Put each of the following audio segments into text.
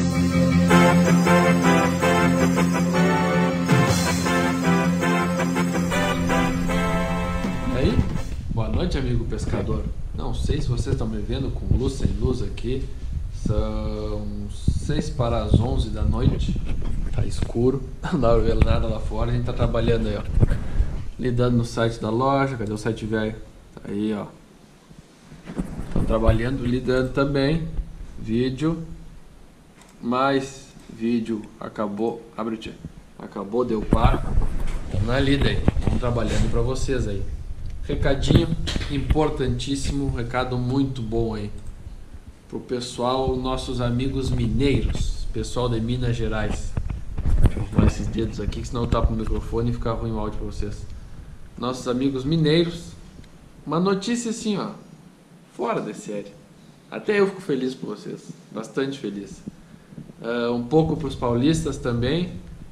Aí, boa noite, amigo pescador. Não sei se vocês estão me vendo com luz, sem luz aqui. São 6 para as 11 da noite. Tá escuro, não dá pra ver nada lá fora. A gente tá trabalhando aí, ó. Lidando no site da loja. Cadê o site velho? Tá aí, ó. Estão trabalhando, lidando também. Vídeo. Mais vídeo. Acabou. Abre o tio. Acabou, deu par. Estamos na lida aí. Vamos trabalhando pra vocês aí. Recadinho importantíssimo. Recado muito bom aí. Pro pessoal, nossos amigos mineiros. Pessoal de Minas Gerais. Deixa eu arrumar esses dedos aqui, que senão eu tapo o microfone e fica ruim o áudio pra vocês. Nossos amigos mineiros. Uma notícia assim, ó. Fora de série. Até eu fico feliz por vocês. Bastante feliz. Um pouco pros paulistas também.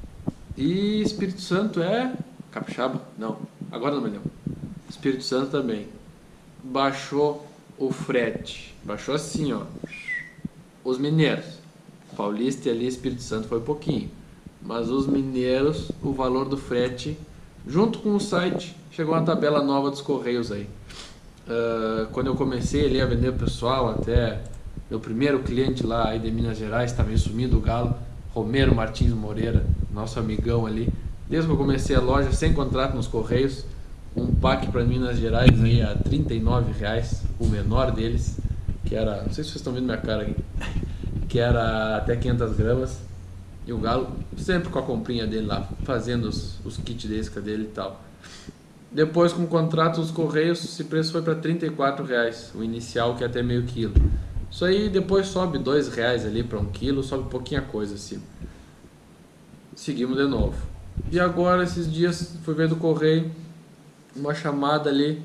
E Espírito Santo é... Capixaba? Não. Agora não me lembro. Espírito Santo também. Baixou o frete. Baixou assim, ó. Os mineiros. Paulista e ali Espírito Santo foi pouquinho. Mas os mineiros, o valor do frete, junto com o site, chegou uma tabela nova dos Correios aí. Quando eu comecei ali a vender pro pessoal, até meu primeiro cliente lá aí de Minas Gerais, tá meio sumido o galo, Romero Martins Moreira, nosso amigão ali. Desde que eu comecei a loja, sem contrato nos Correios, um pack para Minas Gerais aí a R$39, o menor deles, que era, não sei se vocês estão vendo minha cara aqui, que era até 500 gramas, e o galo sempre com a comprinha dele lá, fazendo os kits de isca dele e tal. Depois, com o contrato dos Correios, esse preço foi para R$34, o inicial, que é até meio quilo. Isso aí depois sobe R$2 ali para 1 quilo, sobe pouquinha coisa assim. Seguimos de novo. E agora, esses dias, fui ver do Correio, uma chamada ali,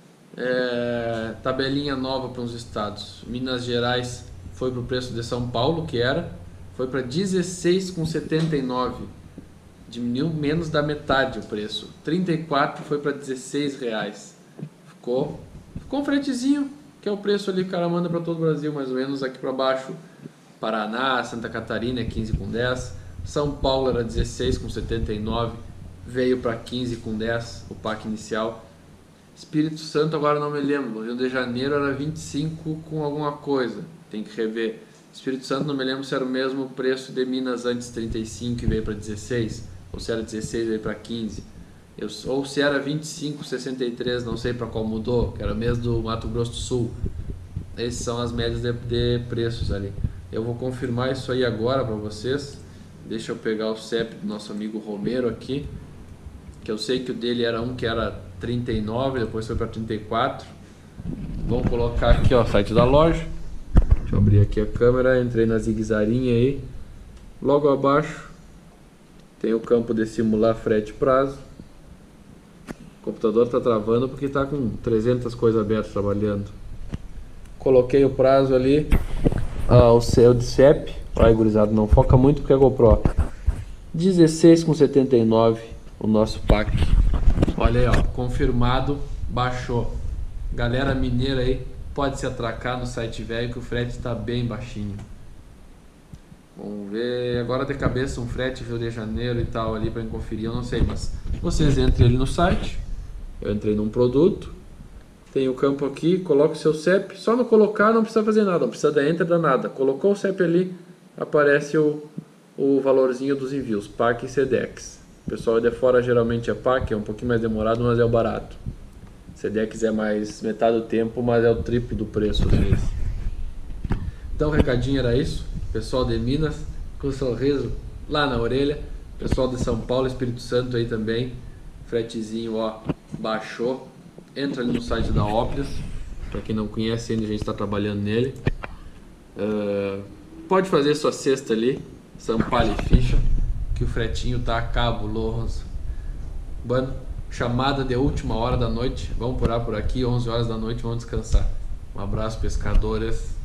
tabelinha nova para uns estados. Minas Gerais foi para o preço de São Paulo, que foi para R$16,79. Diminuiu menos da metade o preço. 34 foi para R$16. Ficou um fretezinho, que é o preço ali que o cara manda para todo o Brasil, mais ou menos aqui para baixo. Paraná, Santa Catarina é 15,10. São Paulo era 16,79. Veio para 15,10 o pack inicial. Espírito Santo agora não me lembro. Rio de Janeiro era 25 com alguma coisa. Tem que rever. Espírito Santo não me lembro se era o mesmo preço de Minas antes, 35 e veio para 16. Ou se era 16 e veio para 15. Ou se era 25,63, não sei para qual mudou. Que era o mesmo do Mato Grosso do Sul. Essas são as médias de preços ali. Eu vou confirmar isso aí agora para vocês. Deixa eu pegar o CEP do nosso amigo Romero aqui. Que eu sei que o dele era um que era 39, depois foi para 34. Vamos colocar aqui, ó, o site da loja. Deixa eu abrir aqui a câmera, entrei na zigue-zaguinha aí. Logo abaixo tem o campo de simular frete prazo. O computador está travando porque está com 300 coisas abertas trabalhando. Coloquei o prazo ali, o céu de CEP. Vai, gurizada, não foca muito porque é GoPro. 16,79 o nosso pack. Olha aí, ó, confirmado, baixou. Galera mineira aí, pode se atracar no site velho que o frete está bem baixinho. Vamos ver, agora de cabeça um frete Rio de Janeiro e tal ali para conferir, eu não sei, mas vocês entrem ali no site. Eu entrei num produto, tem o campo aqui, coloca o seu CEP, só no colocar não precisa fazer nada, não precisa da enter, da nada. Colocou o CEP ali, aparece o valorzinho dos envios, PAC e SEDEX. O pessoal de fora geralmente é PAC, é um pouquinho mais demorado, mas é o barato. SEDEX é mais metade do tempo, mas é o triplo do preço às vezes. Então o recadinho era isso. Pessoal de Minas, com um sorriso lá na orelha. Pessoal de São Paulo, Espírito Santo aí também. Fretezinho, ó, baixou. Entra ali no site da Óplias. Para quem não conhece ainda, a gente está trabalhando nele. Pode fazer sua cesta ali, Sampalho e ficha, que o fretinho tá cabuloso. Bueno, chamada de última hora da noite. Vamos parar por aqui, 11 horas da noite, vamos descansar. Um abraço, pescadores.